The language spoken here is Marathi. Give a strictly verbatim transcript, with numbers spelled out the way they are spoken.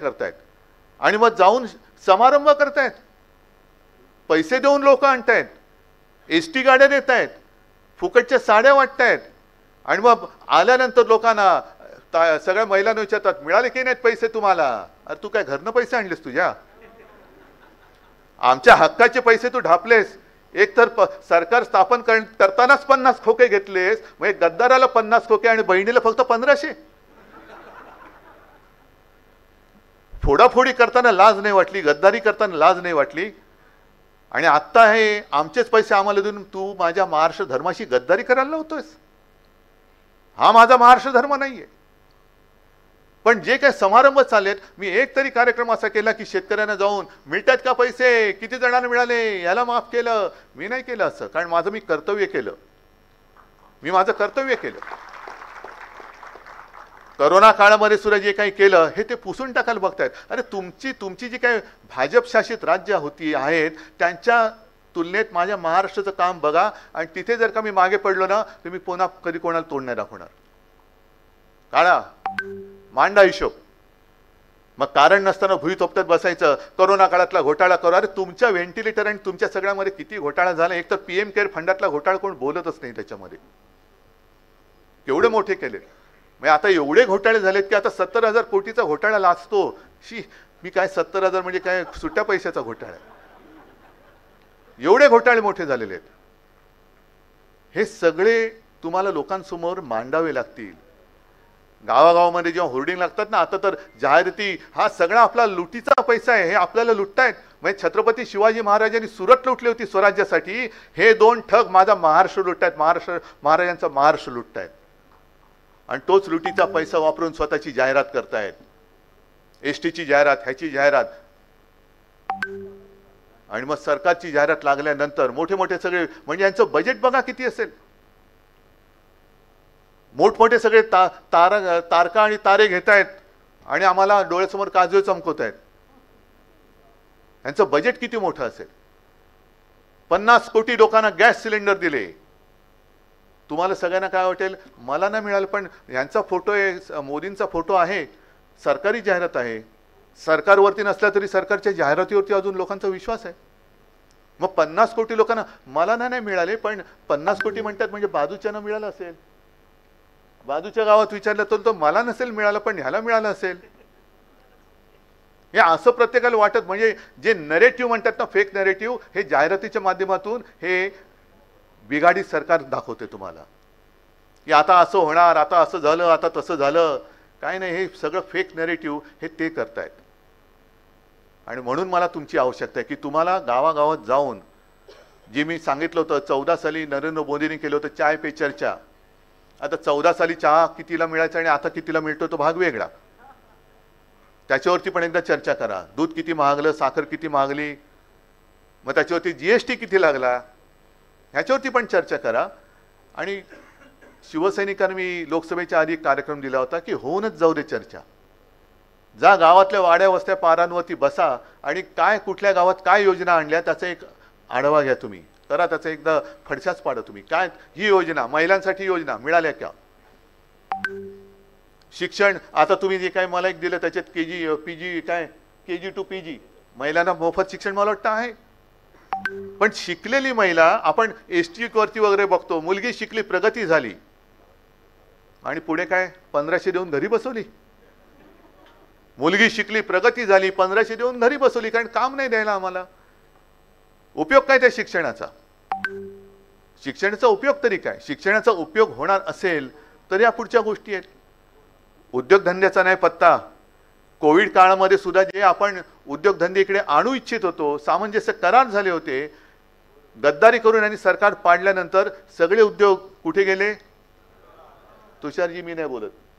करतायत आणि मग जाऊन समारंभ करतायत, पैसे देऊन लोक आणतायत, एस टी गाड्या देत आहेत, फुकटच्या साड्या वाटतायत आणि मग आल्यानंतर लोकांना सगळ्या महिलांना विचारतात मिळाले की नाहीत पैसे तुम्हाला. अरे तू काय घरनं पैसे आणलेस तुझ्या? आमच्या हक्काचे पैसे तू ढापलेस. एक तर सरकार स्थापन करतानाच पन्नास खोके घेतलेस, म्हणजे गद्दाराला पन्नास खोके आणि बहिणीला फक्त पंधराशे. फोडाफोडी करताना लाज नाही वाटली, गद्दारी करताना लाज नाही वाटली. आणि आत्ता हे आमचेच पैसे आम्हाला देऊन तू माझ्या महाराष्ट्र धर्माशी गद्दारी करायला लावतोयस. हा माझा महाराष्ट्र धर्म नाहीये. पण जे काही समारंभ चाललेत, मी एक तरी कार्यक्रम असा केला की शेतकऱ्यांना जाऊन मिळतात का पैसे, किती जणांना मिळाले, याला माफ केलं. मी नाही केलं असं, कारण माझं मी कर्तव्य केलं, मी माझं कर्तव्य केलं. करोना काळामध्ये सुद्धा जे काही केलं हे ते पुसून टाकायला बघतायत. अरे तुमची तुमची जी काही भाजप शासित राज्य होती आहेत त्यांच्या तुलनेत माझ्या महाराष्ट्राचं काम बघा, आणि तिथे जर का मी मागे पडलो ना तर मी पुन्हा कधी कोणाला तोंड नाही दाखवणार. काढा मांडा हिशोब. मग कारण नसताना भुई थोपटत बसायचं, करोना काळातला घोटाळा करू. अरे तुमच्या व्हेंटिलेटर आणि तुमच्या सगळ्यामध्ये किती घोटाळा झाला. एक तर पीएम केअर फंडातला घोटाळा कोण बोलतच नाही त्याच्यामध्ये, केवढे मोठे केले. म्हणजे आता एवढे घोटाळे झालेत की आता सत्तर हजार कोटीचा घोटाळा लाचतो. शी, मी काय सत्तर हजार म्हणजे काय सुट्ट्या पैशाचा घोटाळा. एवढे घोटाळे मोठे झालेले आहेत. हे सगळे तुम्हाला लोकांसमोर मांडावे लागतील. गावागावामध्ये जेव्हा होर्डिंग लागतात ना, आता तर जाहिराती, हा सगळा आपला लुटीचा पैसा आहे, हे आपल्याला लुटतायत. म्हणजे छत्रपती शिवाजी महाराजांनी सुरत लुटली होती स्वराज्यासाठी, हे दोन ठग माझा महाराष्ट्र लुटतायत, महाराष्ट्र महाराजांचा महाराष्ट्र लुटतायत. आणि तोच लुटीचा पैसा वापरून स्वतःची जाहिरात करतायत, एसटीची जाहिरात, ह्याची जाहिरात. आणि मग सरकारची जाहिरात लागल्यानंतर मोठे मोठे सगळे, म्हणजे यांचं बजेट बघा किती असेल. मोठमोठे सगळे ता तारा तारका आणि तारे घेत आहेत आणि आम्हाला डोळ्यासमोर काजवे चमकवत आहेत. यांचं बजेट किती मोठं असेल. पन्नास कोटी लोकांना गॅस सिलेंडर दिले. तुम्हाला सगळ्यांना काय वाटेल, मला नाही मिळालं, पण यांचा फोटो आहे, मोदींचा फोटो आहे, सरकारी जाहिरात आहे. सरकारवरती नसला तरी सरकारच्या जाहिरातीवरती अजून लोकांचा विश्वास आहे. मग पन्नास कोटी लोकांना मला नाही मिळाले, पण पन्नास कोटी म्हणतात म्हणजे बाजूच्यानं मिळालं असेल, बाजूच्या गावात विचारलं तर तो मला नसेल मिळालं पण ह्याला मिळालं असेल. हे असं प्रत्येकाला वाटत. म्हणजे जे नरेटिव्ह म्हणतात ना, फेक नरेटिव्ह, हे जाहिरातीच्या माध्यमातून हे बिघाडी सरकार दाखवते तुम्हाला की आता असं होणार, आता असं झालं, आता तसं झालं. काय नाही, हे सगळं फेक नरेटिव्ह हे ते करतायत. आणि म्हणून मला तुमची आवश्यकता आहे की तुम्हाला गावागावात जाऊन, जे मी सांगितलं होतं चौदा साली नरेंद्र मोदींनी केलं होतं चाय पे चर्चा. आता चौदा साली चहा कितीला मिळायचा आणि आता कितीला मिळतो तो भाग वेगळा, त्याच्यावरती पण एकदा चर्चा करा. दूध किती महागलं, साखर किती महागली, मग त्याच्यावरती जीएसटी किती लागला, ह्याच्यावरती पण चर्चा करा. आणि शिवसैनिकांनी मी लोकसभेच्या आधी एक कार्यक्रम दिला होता की होऊनच जाऊ दे चर्चा. जा गावातल्या वाड्या वस्त्या पारांवरती बसा आणि काय कुठल्या गावात काय योजना आणल्या त्याचा एक आढावा घ्या. तुम्ही करा त्याचा एकदा फडशाच पाडा. तुम्ही काय ही योजना, महिलांसाठी योजना मिळाल्या का, शिक्षण आता तुम्ही जे काय मला एक दिलं त्याच्यात केजी पीजी काय केजी टू पीजी महिलांना मोफत शिक्षण मला वाटतं आहे. पण शिकलेली महिला आपण एसटी वरती वगैरे बघतो, मुलगी शिकली, प्रगती झाली आणि पुढे काय पंधराशे देऊन घरी बसवली. मुलगी शिकली, प्रगती झाली, पंधराशे देऊन घरी बसवली, कारण काम नाही द्यायला आम्हाला. उपयोग काय त्या शिक्षणाचा? शिक्षणाचा उपयोग तरी काय? शिक्षणाचा उपयोग होणार असेल तर या पुढच्या गोष्टी आहेत. उद्योगधंद्याचा नाही पत्ता. कोविड काळामध्ये सुद्धा जे आपण उद्योगधंदे इकडे आणू इच्छित होतो, सामंजस्य करार झाले होते, गद्दारी करून आणि सरकार पाडल्यानंतर सगळे उद्योग कुठे गेले? तुषारजी मी नाही बोलत,